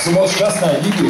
Jsem moc šťastný, díky.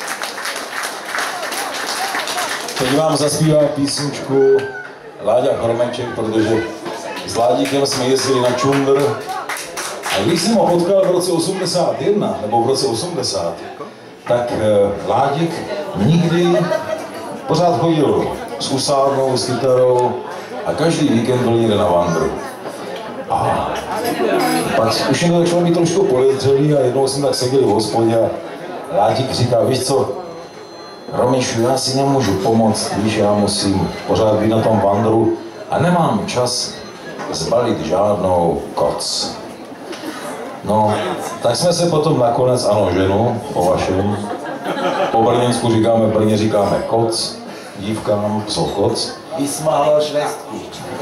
Teď vám zaspívá písničku Láďa Chromeček, protože s Ládíkem jsme jezdili na Čundr. A když jsem ho potkal v roce 81, nebo v roce 80, tak Ládik nikdy pořád chodil s usádnou, s kytarou a každý víkend byl někde na vandru. A pak už jen začalo být trošku podezřelý a jednou jsme tak seděli v hospodě a Ládik říká, víš co, Romíšu, já si nemůžu pomoct, víš, já musím pořád být na tom vandru a nemám čas zbalit žádnou koc. No, tak jsme se potom nakonec, ano, ženu, po vašem, po brněnsku říkáme, v Brně říkáme koc, dívkám jsou koc. Vysmáhal švestku.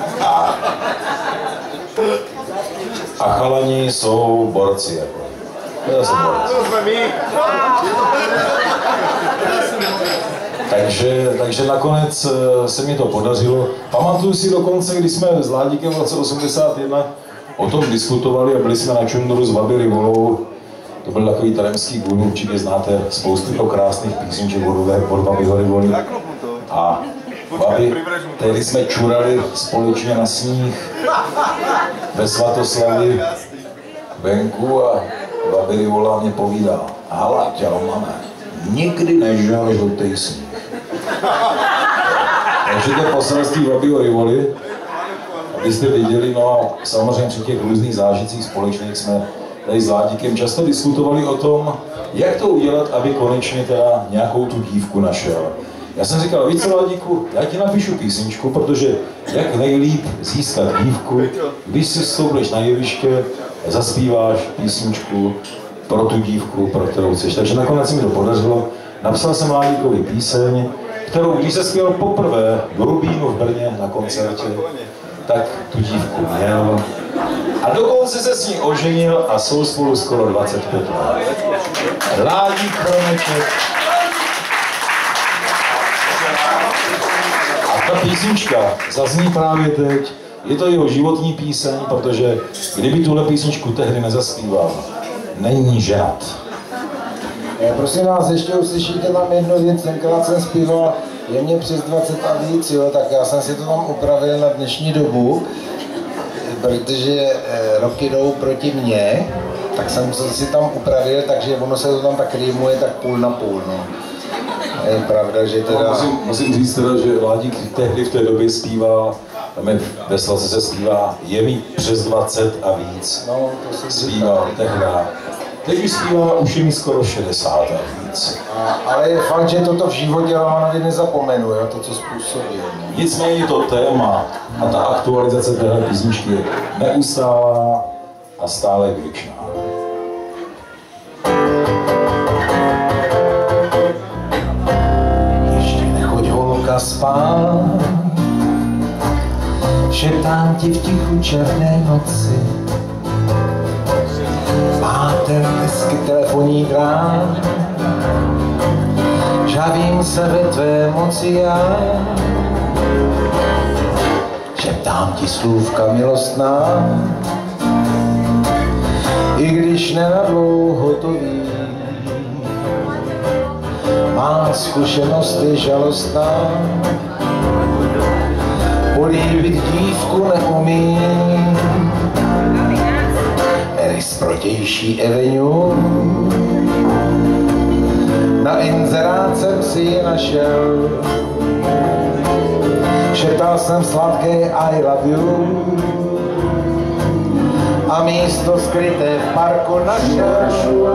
A chalani jsou borci, jako. Já jsem borec. Takže nakonec se mi to podařilo. Pamatuju si dokonce, když jsme s Ládíkem v roce 81 o tom diskutovali a byli jsme na Čundru s Babi Rivolou. To byl takový taremský guru, určitě znáte spoustu krásných písniček od Babiho Rivoly. A Babi, tehdy jsme čurali společně na sníh ve Svatoslavi venku a Babi Rivola mě povídá: Láďa, Romane, nikdy nežal žlutej sníh. Takže to je poselství Babiho Rivoly, abyste viděli, no a samozřejmě při těch různých zážitcích společných jsme tady s Ládíkem často diskutovali o tom, jak to udělat, aby konečně teda nějakou tu dívku našel. Já jsem říkal, víš co, Ládíku, já ti napíšu písničku, protože jak nejlíp získat dívku, když si stoupneš na jeviště, zaspíváš písničku pro tu dívku, pro kterou chceš. Takže nakonec se mi to podařilo. Napsal jsem Ládíkovi píseň, kterou, když se zpíval poprvé v Rubínu v Brně na koncertě, tak tu dívku měl. A dokonce se s ní oženil a jsou spolu skoro 25 let. Láďa Chromeček. A ta písnička zazní právě teď. Je to jeho životní píseň, protože kdyby tuhle písničku tehdy nezaspíval, není ženat. Prosím vás, ještě uslyšíte tam jednu věc, tenkrát jsem zpíval Je mě přes 20 a víc, jo, tak já jsem si to tam upravil na dnešní dobu, protože roky jdou proti mně, tak jsem to si tam upravil, takže ono se to tam tak rýmuje tak půl na půl, no. Je pravda, že teda... No, musím říct teda, že Ládík tehdy v té době zpíval, tam je ve Slavce se zpívá Je mi přes 20 a víc. No, to jsem zpíval tehdy. Teď už zpívá, už je mi skoro 60 a víc. Ale je fakt, že toto v životě Romanovi nezapomenu, jo, to, co způsobil. Nicméně to téma a ta aktualizace téhle písničky je neustálá a stále věčná. Ještě nechoď holka spát, šeptám ti v tichu černé noci. Máte hezky telefonní drát, žavím se ve tvé moci já. Šeptám ti slůvka milostná, i když nenadlouho to ví. Má zkušenost je žalostná, políbit dívku neumím. Z protější Avenue na inzerát jsem si ji našel. Šeptal jsem sladké I love you a místo skryté v parku našel.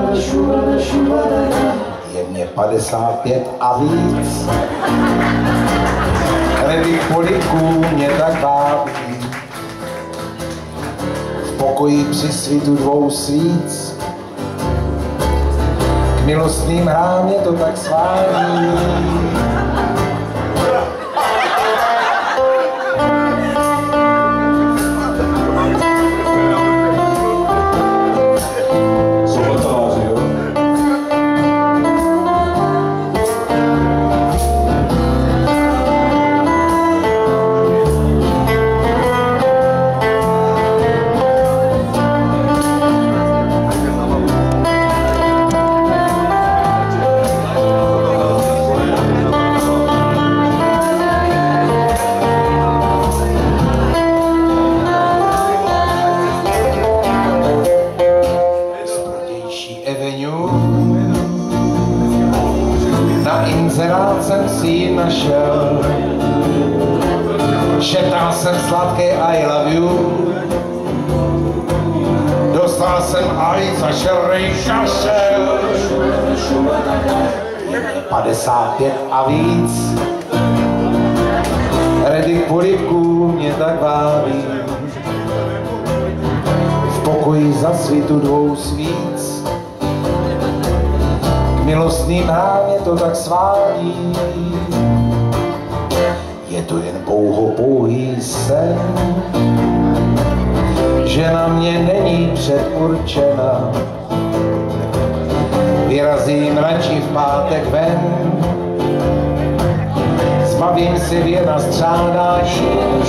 Je mě 55 a víc, kredit poliků mě tak baví. Pokoji při svitu dvou svíc, k milostným hrám je to tak svádí. a víc za černej kašel. 55 a víc, ready k polibku mě tak váví. V pokoji za svitu 2 svíc, k milostným háně to tak svádí. Je to jen pouhý sen, že na mě není předurčena. Vyrazím radši v pátek ven, zbavím si věna střádání.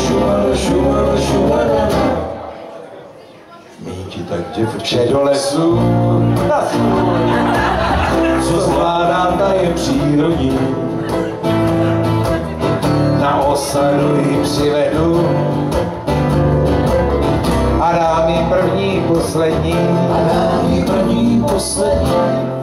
Míti tak děvče do lesu, co zvládá, ta je přírodní. Na osadu ji přivedu a dám jí první, poslední.